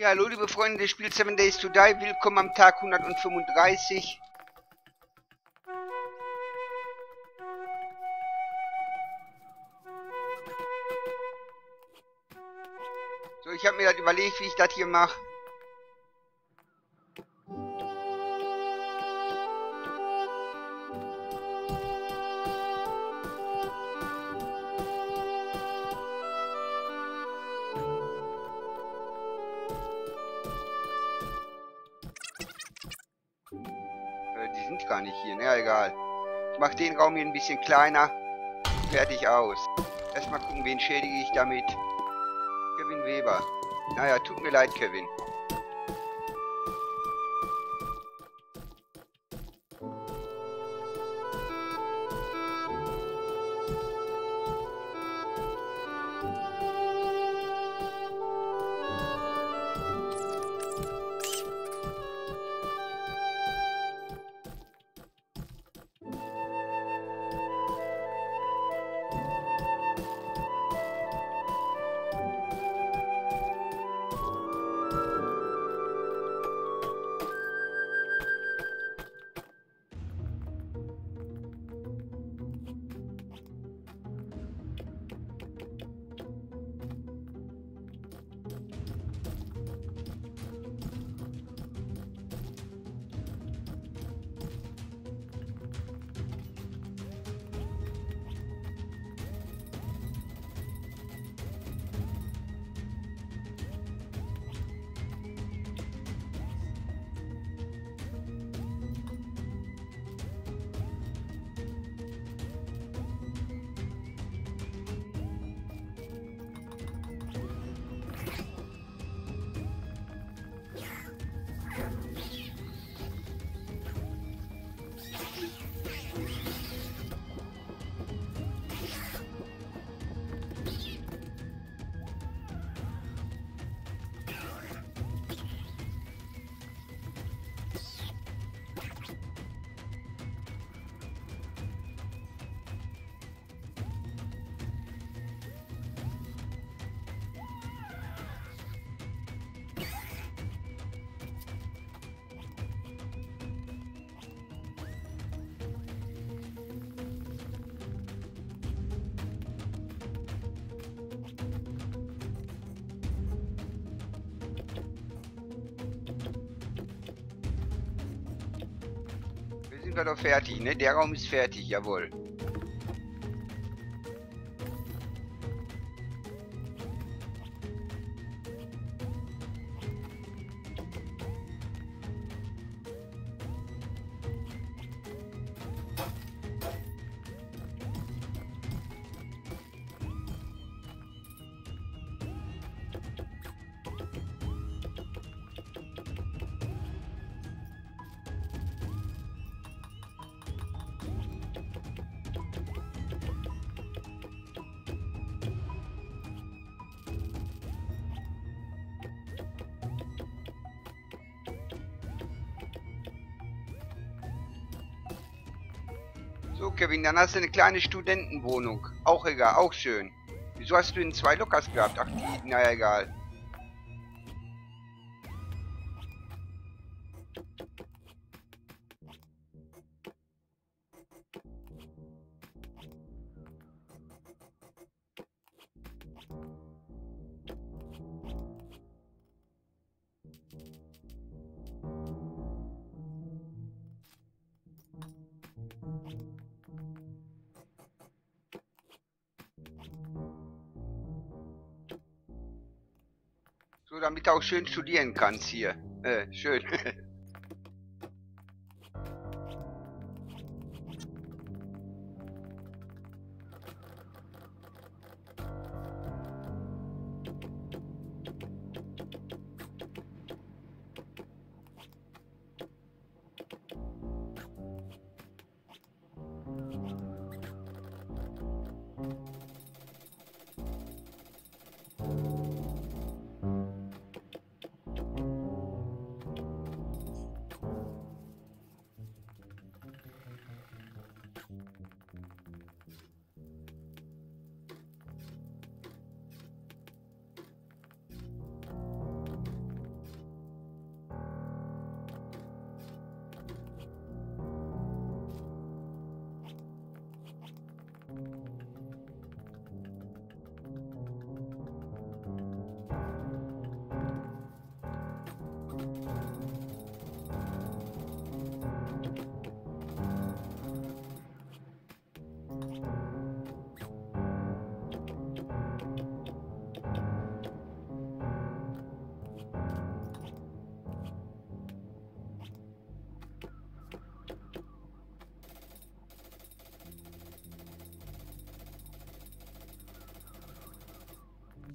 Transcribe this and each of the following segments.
Ja, hallo liebe Freunde des Spiels 7 Days to Die, willkommen am Tag 135. So, ich habe mir das überlegt, wie ich das hier mache. Die sind gar nicht hier, na egal. Ich mache den Raum hier ein bisschen kleiner. Fertig aus. Erstmal gucken, wen schädige ich damit. Kevin Weber. Naja, tut mir leid, Kevin. Sind wir doch fertig, ne? Der Raum ist fertig, jawohl. So, Kevin, dann hast du eine kleine Studentenwohnung. Auch egal, auch schön. Wieso hast du denn 2 Lockers gehabt? Ach, die, naja, egal. So, damit du auch schön studieren kannst hier. Schön.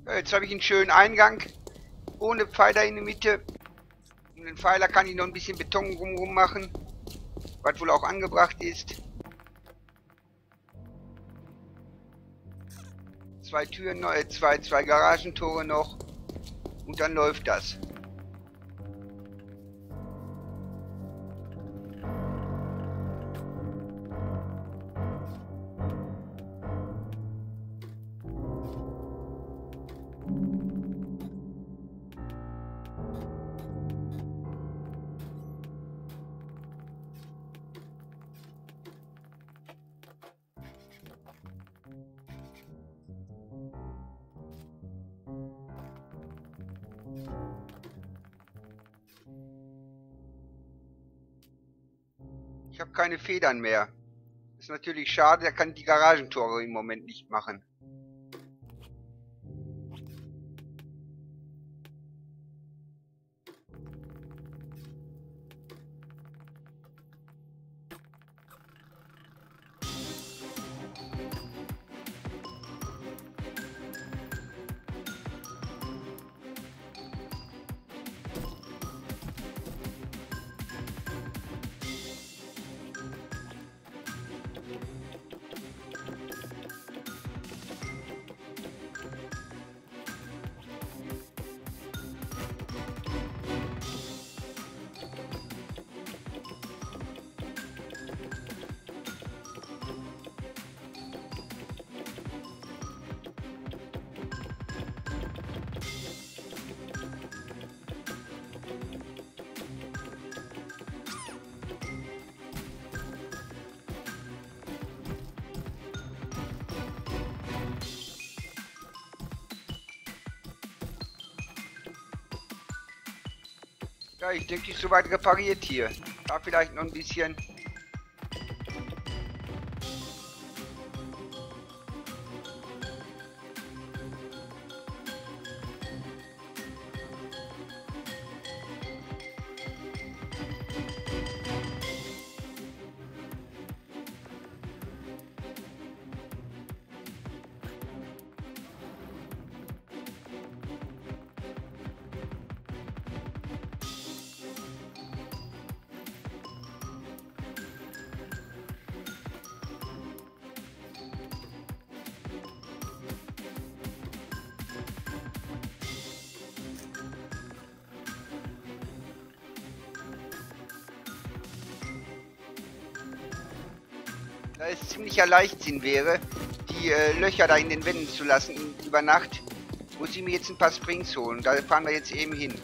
Ja, jetzt habe ich einen schönen Eingang. Ohne Pfeiler in der Mitte. Um den Pfeiler kann ich noch ein bisschen Beton drumherum machen. Was wohl auch angebracht ist. 2 Türen, zwei Garagentore noch. Und dann läuft das. Ich habe keine Federn mehr. Ist natürlich schade, da kann ich die Garagentore im Moment nicht machen. Ja, ich denke, die ist soweit repariert hier. Da vielleicht noch ein bisschen. Da es ziemlicher Leichtsinn wäre, die Löcher da in den Wänden zu lassen über Nacht, muss ich mir jetzt ein paar Springs holen. Da fahren wir jetzt eben hin.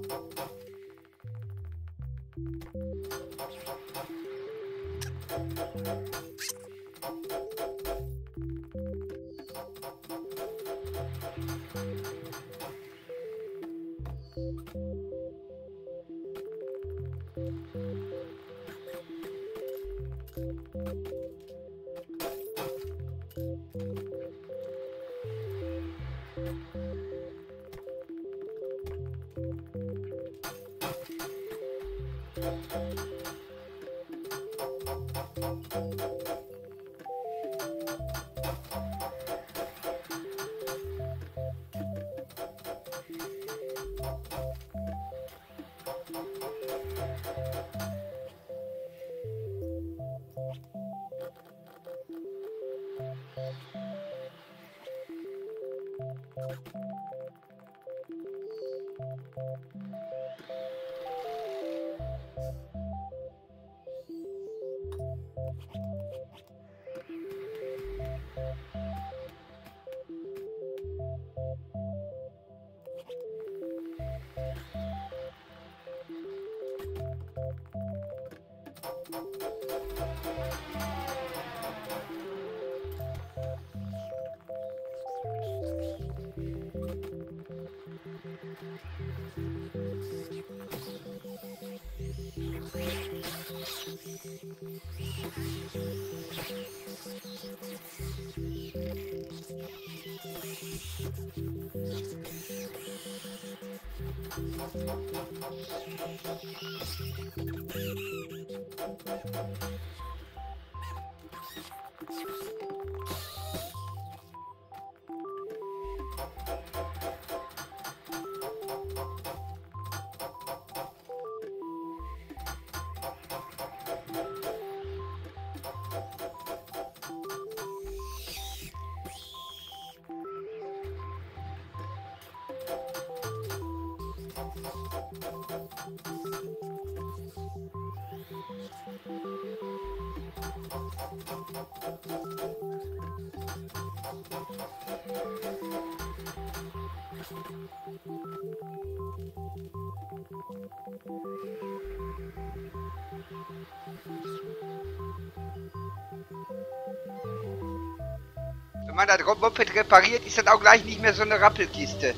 Wenn man das Moped repariert, ist das auch gleich nicht mehr so eine Rappelkiste.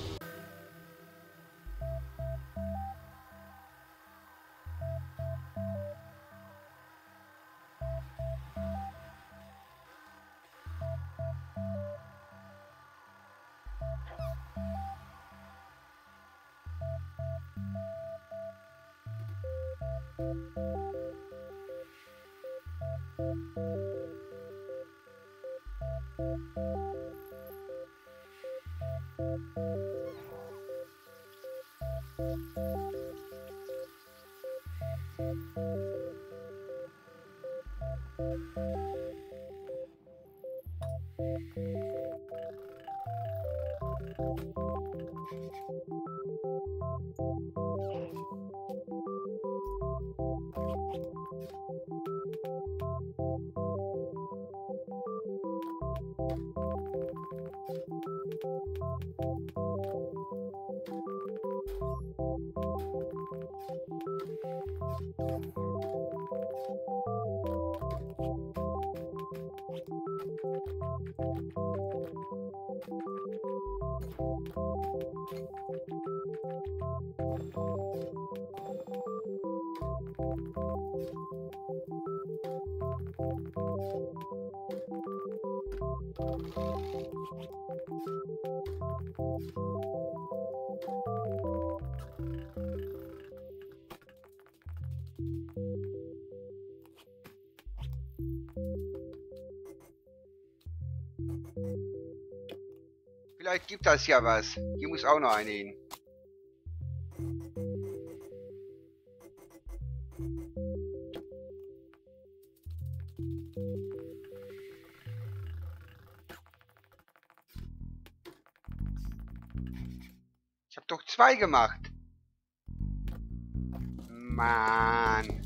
Vielleicht gibt das ja was. Hier muss auch noch eine hin. Ich habe doch 2 gemacht. Mann.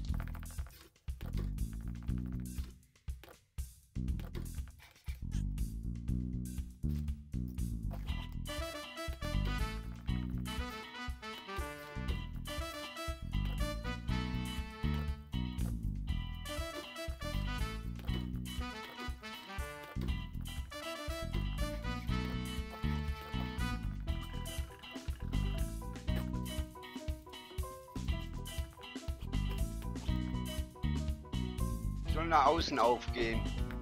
Soll nach außen aufgehen.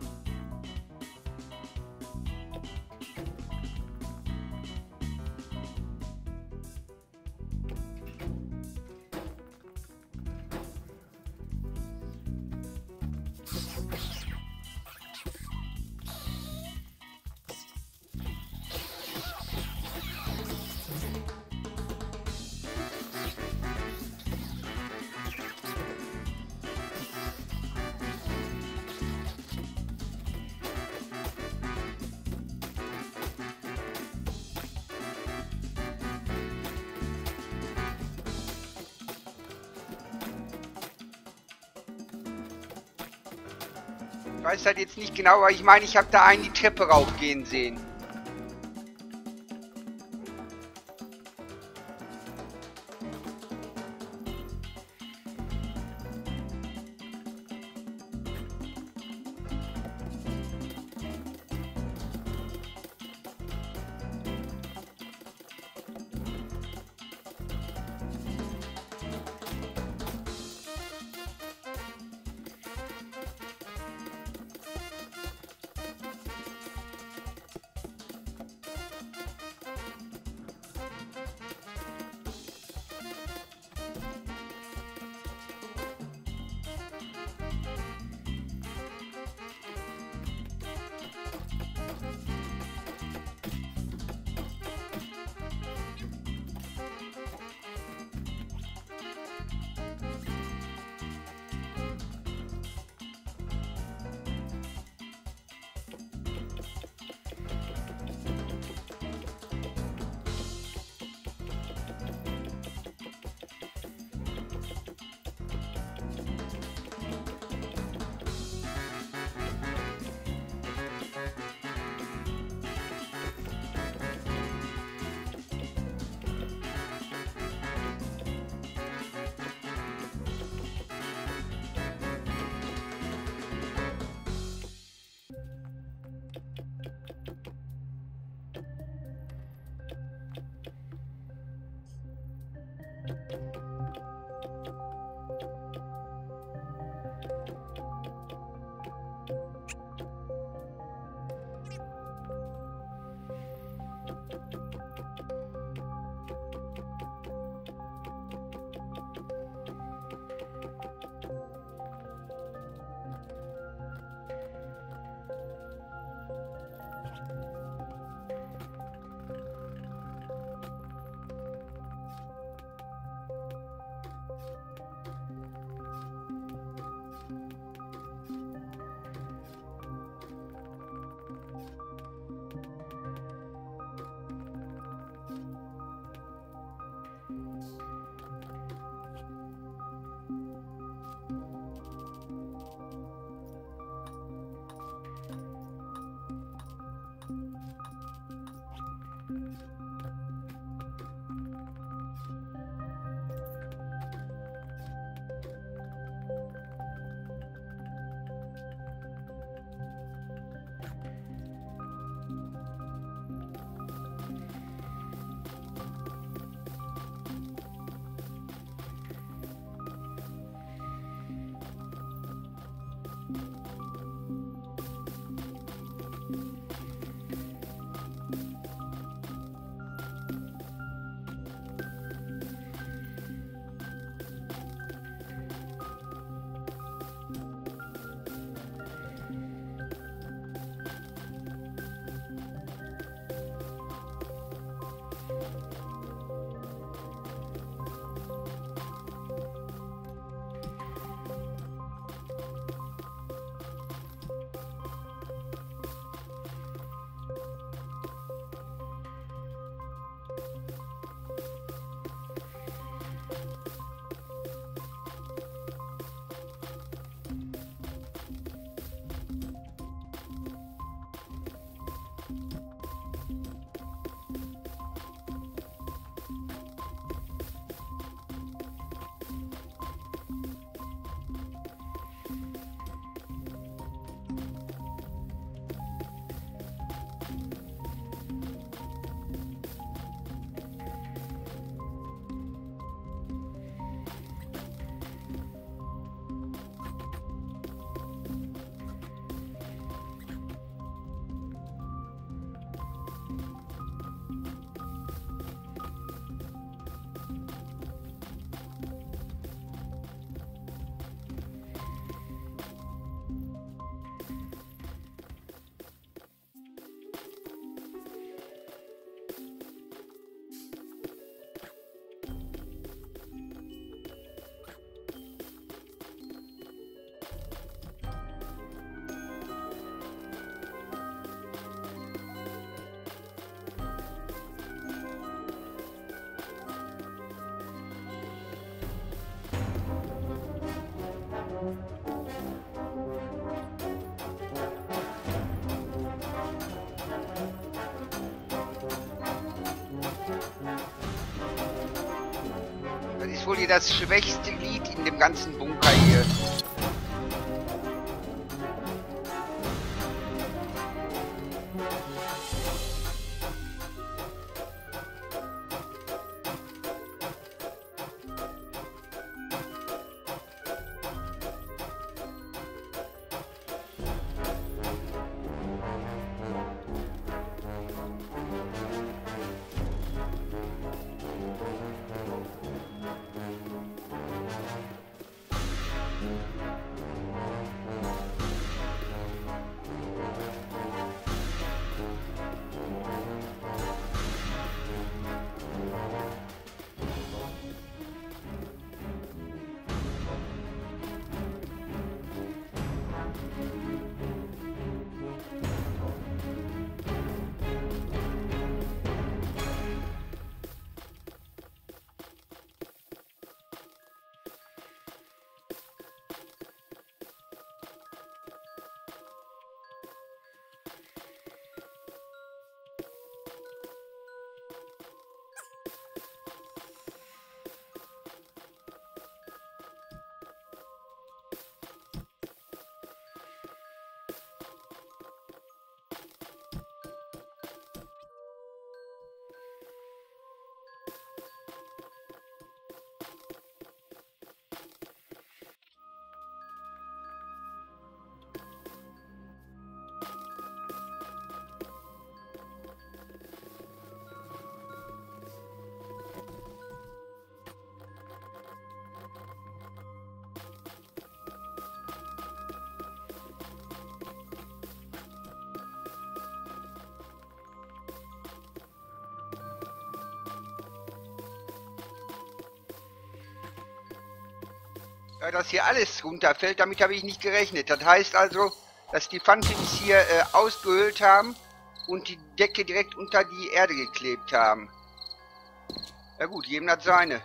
Ich weiß halt jetzt nicht genau, aber ich meine, ich habe da einen die Treppe raufgehen sehen. Das ist wohl hier das schwächste Glied in dem ganzen Bunker hier. Ja, dass hier alles runterfällt, damit habe ich nicht gerechnet. Das heißt also, dass die Phantoms hier ausgehöhlt haben und die Decke direkt unter die Erde geklebt haben. Ja gut, jedem hat seine.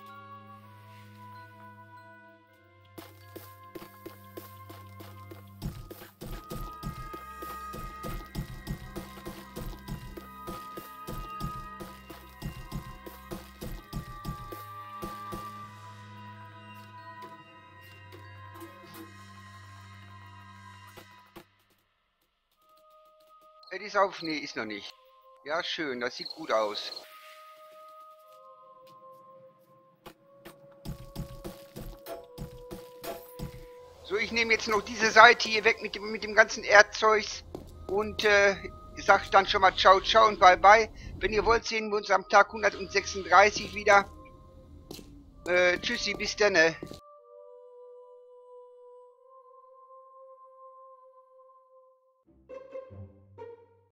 Die ist auf? Nee, ist noch nicht. Ja, schön, das sieht gut aus. So, ich nehme jetzt noch diese Seite hier weg mit dem ganzen Erdzeugs und sag dann schon mal ciao, ciao und bye, bye. Wenn ihr wollt, sehen wir uns am Tag 136 wieder. Tschüssi, bis dann.